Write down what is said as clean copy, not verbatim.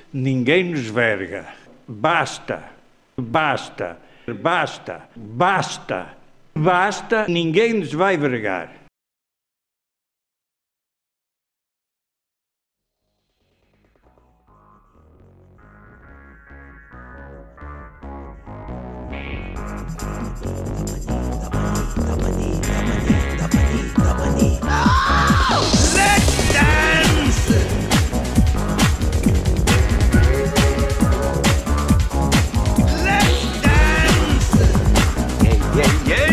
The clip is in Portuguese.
ninguém nos verga. Basta, basta, basta, basta, basta, ninguém nos vai vergar. Let's dance! Let's dance! Yeah, yeah, yeah!